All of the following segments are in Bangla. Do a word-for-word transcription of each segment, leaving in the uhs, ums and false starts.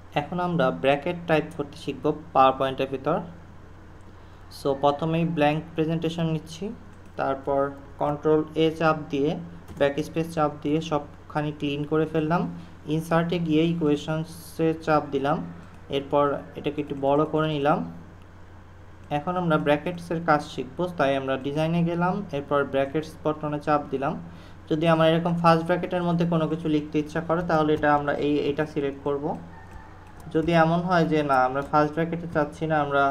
এখন আমরা ব্র্যাকেট টাইপ করতে শিখব পাওয়ার পয়েন্টের ভিতর। সো প্রথমেই ব্ল্যাঙ্ক প্রেজেন্টেশন নিচ্ছি, তারপর কন্ট্রোল এ চাপ দিয়ে ব্যাক স্পেস চাপ দিয়ে সবখানি ক্লিন করে ফেললাম। ইনসার্টে গিয়ে ইকুয়েশনসে চাপ দিলাম, এরপর এটাকে একটু বড় করে নিলাম। এখন আমরা ব্র্যাকেটসের কাজ শিখব, তাই আমরা ডিজাইনে গেলাম, এরপর ব্র্যাকেটস বটনে চাপ দিলাম। যদি আমার এরকম ফার্স্ট ব্র্যাকেটের মধ্যে কোনো কিছু লিখতে ইচ্ছা করে তাহলে এটা আমরা এই এটা সিলেক্ট করব। যদি এমন হয় যে না আমরা ফার্স্ট ব্র্যাকেটে চাচ্ছি না, আমরা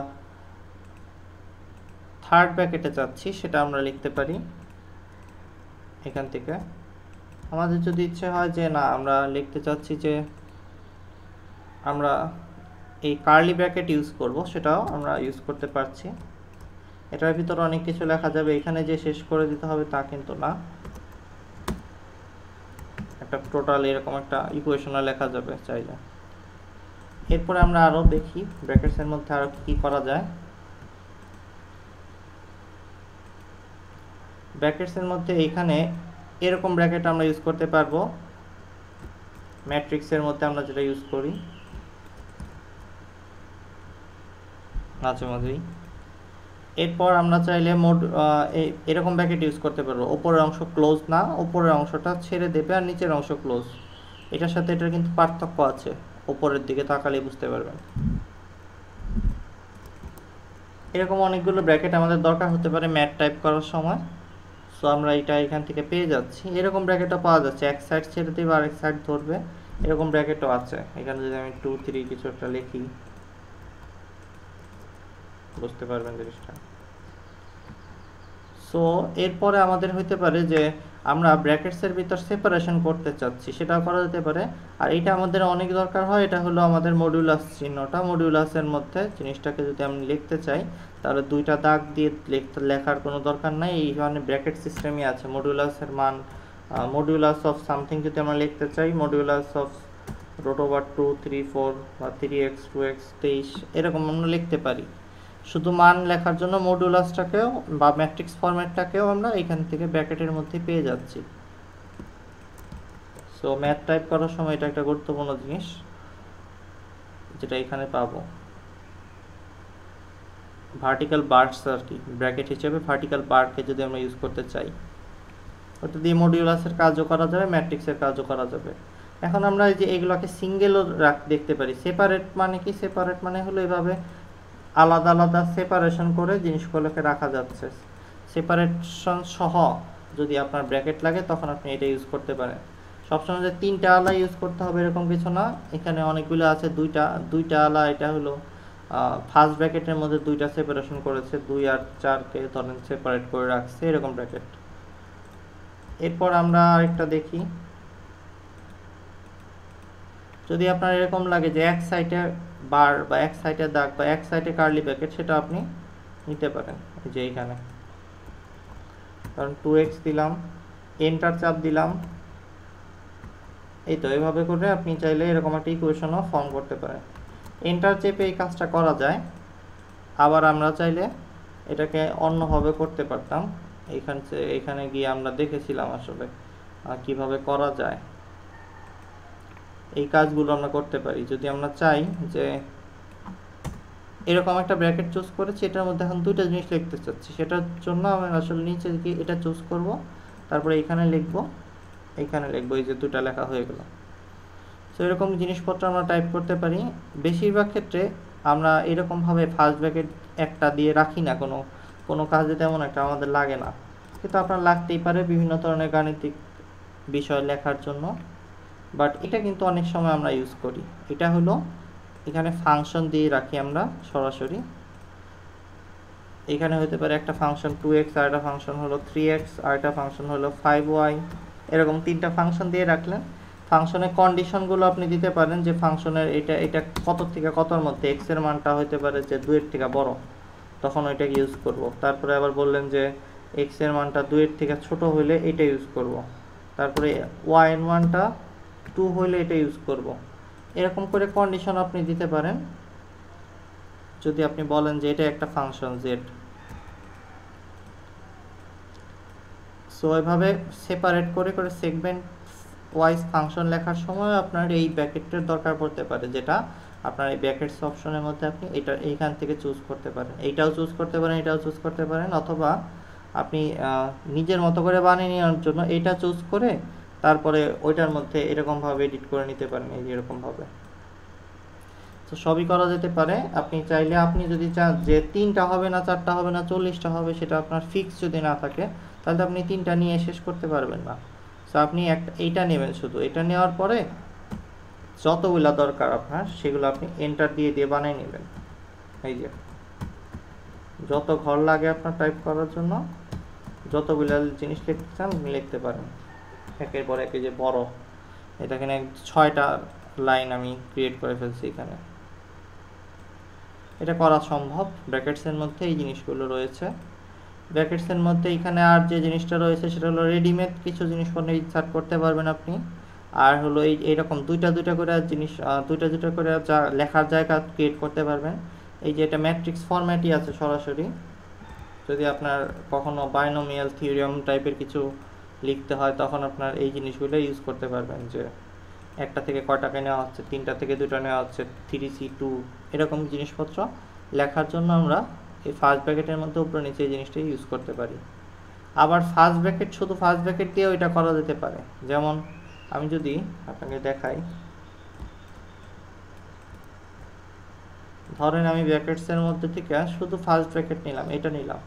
থার্ড ব্র্যাকেটে চাচ্ছি, সেটা আমরা লিখতে পারি এখান থেকে। আমাদের যদি ইচ্ছে হয় যে না আমরা লিখতে চাচ্ছি যে আমরা এই কার্লি ব্র্যাকেট ইউজ করব, সেটাও আমরা ইউজ করতে পারছি। এটার ভিতরে অনেক কিছু লেখা যাবে, এখানে যে শেষ করে দিতে হবে তা কিন্তু না, একটা টোটাল এরকম একটা ইকুয়েশনে লেখা যাবে চাইলে। এরপরে আমরা আরও দেখি ব্র্যাকেটসের মধ্যে আরও কী করা যায়। ব্র্যাকেটসের মধ্যে এইখানে এরকম ব্র্যাকেট আমরা ইউজ করতে পারবো, ম্যাট্রিক্সের মধ্যে আমরা যেটা ইউজ করি মাঝে মাঝেই। এরপর আমরা চাইলে মোড এরকম ব্র্যাকেট ইউজ করতে পারবো, ওপরের অংশ ক্লোজ না, ওপরের অংশটা ছেড়ে দেবে আর নিচের অংশ ক্লোজ। এটার সাথে এটার কিন্তু পার্থক্য আছে, ওপরের দিকে তাকালে বুঝতে পারবেন। এরকম অনেকগুলো ব্র্যাকেট আমাদের দরকার হতে পারে ম্যাথ টাইপ করার সময়। সো আমরা এটা এখান থেকে পেয়ে যাচ্ছি, এরকম ব্র্যাকেটও পাওয়া যাচ্ছে, এক সাইড ছেড়ে দেবে আর এক সাইড ধরবে, এরকম ব্র্যাকেটও আছে। এখানে যদি আমি টু থ্রি কিছু একটা লিখি বুঝতে পারবেন জিনিসটা। সো এরপরে আমাদের হইতে পারে যে আমরা ব্র্যাকেটসের ভিতর সেপারেশন করতে চাচ্ছি, সেটাও করা যেতে পারে। আর এটা আমাদের অনেক দরকার হয়, এটা হলো আমাদের মডিউলাস চিহ্নটা। মডিউলাসের মধ্যে জিনিসটাকে যদি আমি লিখতে চাই তাহলে দুইটা দাগ দিয়ে লিখতে লেখার কোনো দরকার নাই, এই ধরনের ব্র্যাকেট সিস্টেমই আছে। মডিউলাসের মান মডিউলাস অফ সামথিং যদি আমরা লিখতে চাই, modulus of root over two three four বা থ্রি এক্স টু এক্স তেইশ এরকম আমরা লিখতে পারি। শুধু মান লেখার জন্য মডুলাসটাকেও বা ম্যাট্রিক্স ফরম্যাটটাকেও আমরা এখান থেকে ব্র্যাকেটের মধ্যে পেয়ে যাচ্ছি। সো ম্যাথ টাইপ করার সময় এটা একটা গুরুত্বপূর্ণ জিনিস যেটা এখানে পাবো। ভার্টিক্যাল বার্স আর কি, ব্র্যাকেট হিসেবে ভার্টিক্যাল বারকে যদি আমরা ইউজ করতে চাই, ওটা দিয়ে মডিউলাসের কাজও করা যাবে, ম্যাট্রিক্সের কাজও করা যাবে। এখন আমরা এই যে এগুলোকে সিঙ্গেলও রাখ দেখতে পারি। সেপারেট মানে কি? সেপারেট মানে হলো এভাবে আলাদা আলাদা সেপারেশন করে জিনিসগুলোকে রাখা যাচ্ছে। সেপারেশন সহ যদি আপনার ব্র্যাকেট লাগে তখন আপনি এটা ইউজ করতে পারেন। সবসময় যে তিনটা আলা ইউজ করতে হবে এরকম কিছু না, এখানে অনেকগুলো আছে দুইটা দুইটা আলা। এটা হলো ফার্স্ট ব্র্যাকেটের মধ্যে দুইটা সেপারেশন করেছে, দুই আর চারকে ধরেন সেপারেট করে রাখছে এরকম ব্র্যাকেট। এরপর আমরা আরেকটা দেখি, যদি আপনার এরকম লাগে যে এক সাইডে বার বা এক সাইডে দাগ বা এক সাইডে কার্লি ব্র্যাকেট, সেটা আপনি নিতে পারেন। এই যে এইখানে কারণ টু এক্স দিলাম, এন্টার চাপ দিলাম, এই তো এভাবে করে আপনি চাইলে এরকম একটা ইকুয়েশনও ফর্ম করতে পারেন। এন্টার চেপে এই কাজটা করা যায়। আবার আমরা চাইলে এটাকে অন্যভাবে করতে পারতাম, এইখানে এখানে গিয়ে আমরা দেখেছিলাম আসলে কিভাবে করা যায়। এই কাজগুলো আমরা করতে পারি যদি আমরা চাই যে এরকম একটা ব্র্যাকেট চুজ করেছি, এটার মধ্যে এখন দুইটা জিনিস লিখতে চাচ্ছি, সেটার জন্য আমি আসলে নিচে গিয়ে এটা চুজ করব, তারপরে এখানে লিখব, এইখানে লিখবো, এই যে দুটা লেখা হয়ে গেল। তো এরকম জিনিসপত্র আমরা টাইপ করতে পারি। বেশিরভাগ ক্ষেত্রে আমরা এরকমভাবে ফার্স্ট ব্র্যাকেট একটা দিয়ে রাখি না, কোনো কোনো কাজে তেমন একটা আমাদের লাগে না, কিন্তু আপনার লাগতেই পারে বিভিন্ন ধরনের গাণিতিক বিষয় লেখার জন্য। বাট এটা কিন্তু অনেক সময় আমরা ইউজ করি। এটা হলো এখানে ফাংশন দিয়ে রাখি আমরা সরাসরি। এখানে হতে পারে একটা ফাংশন টু এক্স, আর একটা ফাংশন হলো থ্রি এক্স, আর একটা ফাংশন হলো ফাইভ ওয়াই, এরকম তিনটা ফাংশন দিয়ে রাখলেন। ফাংশনের কন্ডিশনগুলো আপনি দিতে পারেন যে ফাংশনের এটা এটা কত থেকে কতর মধ্যে, এক্সের মানটা হতে পারে যে দুইয়ের থেকে বড়, তখন ওইটাকে ইউজ করব। তারপরে আবার বললেন যে এক্সের মানটা দুইয়ের থেকে ছোট হলে এটা ইউজ করব। তারপরে ওয়াই এর মানটা টু হলে এটা ইউজ করব। এরকম করে কন্ডিশন আপনি দিতে পারেন যদি আপনি বলেন যে এটা একটা ফাংশন জেড। সো এভাবে সেপারেট করে করে সেগমেন্ট ওয়াইজ ফাংশন লেখার সময় আপনার এই ব্র্যাকেটের দরকার পড়তে পারে, যেটা আপনার এই ব্র্যাকেটস অপশনের মধ্যে আপনি এটা এইখান থেকে চুজ করতে পারেন, এইটাও চুজ করতে পারেন, এটাও চুজ করতে পারেন, অথবা আপনি নিজের মতো করে বানিয়ে নেওয়ার জন্য এটা চুজ করে তারপরে ওইটার মধ্যে এরকমভাবে এডিট করে নিতে পারেন, এই এরকমভাবে। তো সবই করা যেতে পারে। আপনি চাইলে, আপনি যদি চান যে তিনটা হবে না, চারটা হবে না, চল্লিশটা হবে, সেটা আপনার ফিক্স যদি না থাকে তাহলে আপনি তিনটা নিয়ে শেষ করতে পারবেন না। সো আপনি একটা এইটা নেবেন, শুধু এটা নেওয়ার পরে যতগুলা দরকার আপনার সেগুলো আপনি এন্টার দিয়ে দিয়ে বানিয়ে নেবেন। এই যে যত ঘর লাগে আপনার টাইপ করার জন্য, যতগুলা জিনিস লিখতে চান লিখতে পারেন একের পর একে। যে বড় এটা এখানে ছয়টা লাইন আমি ক্রিয়েট করে ফেলছি এখানে, এটা করা সম্ভব। ব্র্যাকেটসের মধ্যে এই জিনিসগুলো রয়েছে। ব্র্যাকেটসের মধ্যে এখানে আর যে জিনিসটা রয়েছে সেটা হলো রেডিমেড কিছু জিনিসপত্র ইনসার্ট করতে পারবেন আপনি। আর হলো এই এইরকম দুইটা দুইটা করে জিনিস, দুইটা দুইটা করে যা লেখার জায়গা ক্রিয়েট করতে পারবেন। এই যে এটা ম্যাট্রিক্স ফরম্যাটই আছে সরাসরি। যদি আপনার কখনো বাইনোমিয়াল থিওরিয়াম টাইপের কিছু লিখতে হয় তখন আপনার এই জিনিসগুলো ইউজ করতে পারবেন, যে একটা থেকে কয়টাকে নেওয়া হচ্ছে, তিনটা থেকে দুটো নেওয়া হচ্ছে, থ্রি সি টু, এরকম জিনিসপত্র লেখার জন্য আমরা এই ফার্স্ট ব্র্যাকেটের মধ্যে উপরে নিচে এই জিনিসটা ইউজ করতে পারি। আবার ফার্স্ট ব্র্যাকেট শুধু ফার্স্ট ব্র্যাকেট দিয়েও এটা করা যেতে পারে। যেমন আমি যদি আপনাকে দেখাই, ধরেন আমি ব্র্যাকেটসের মধ্যে থেকে শুধু ফার্স্ট ব্র্যাকেট নিলাম, এটা নিলাম,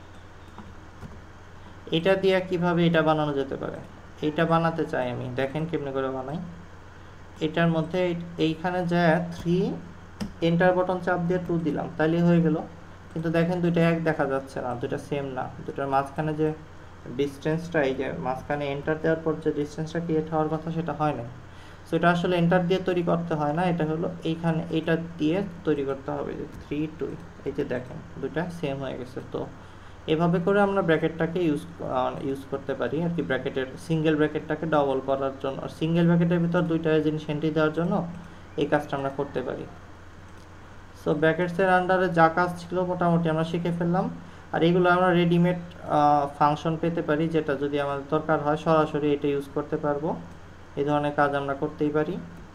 এটা দিয়ে কিভাবে এটা বানানো যেতে পারে, এইটা বানাতে চাই আমি, দেখেন কেমনে করে বানাই। এটার মধ্যে এইখানে যায় থ্রি, এন্টার বাটন চাপ দিয়ে টু দিলাম, তাইলে হয়ে গেল। কিন্তু দেখেন দুইটা এক দেখা যাচ্ছে না, দুইটা সেম না, দুটার মাঝখানে যে ডিস্টেন্সটা, এই যে মাঝখানে এন্টার দেওয়ার পর যে ডিস্টেন্সটা ক্রিয়েট হওয়ার কথা সেটা হয় না। সো এটা আসলে এন্টার দিয়ে তৈরি করতে হয় না, এটা হলো এইখানে এইটা দিয়ে তৈরি করতে হবে, যে থ্রি টু, এই যে দেখেন দুইটা সেম হয়ে গেছে। তো এভাবে করে আমরা ব্র্যাকেটটাকে ইউজ ইউজ করতে পারি আর কি, ব্র্যাকেটের সিঙ্গেল ব্র্যাকেটটাকে ডবল করার জন্য, সিঙ্গেল ব্র্যাকেটের ভিতর দুইটা জিনিস এন্ট্রি দেওয়ার জন্য এই কাজটা আমরা করতে পারি। সো ব্র্যাকেটসের আন্ডারে যা কাজ ছিল মোটামুটি আমরা শিখে ফেললাম। আর এগুলো আমরা রেডিমেড ফাংশন পেতে পারি, যেটা যদি আমাদের দরকার হয় সরাসরি এটা ইউজ করতে পারবো। এই ধরনের কাজ আমরা করতেই পারি।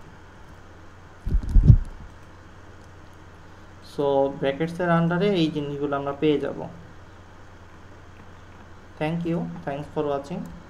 সো ব্র্যাকেটসের আন্ডারে এই জিনিসগুলো আমরা পেয়ে যাব। Thank you. Thanks for watching.